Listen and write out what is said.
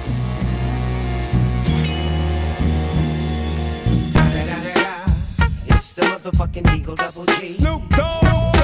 It's the motherfucking Eagle Double G. Snoop Dogg.